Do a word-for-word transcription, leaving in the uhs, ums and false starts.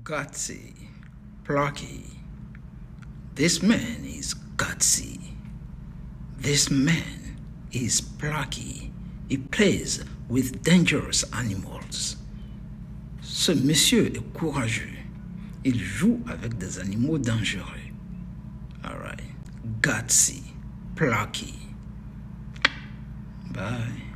gutsy, plucky. This man is gutsy. This man is plucky. He plays with dangerous animals. Ce monsieur est courageux. Il joue avec des animaux dangereux. All right. Gutsy, plucky. Bye.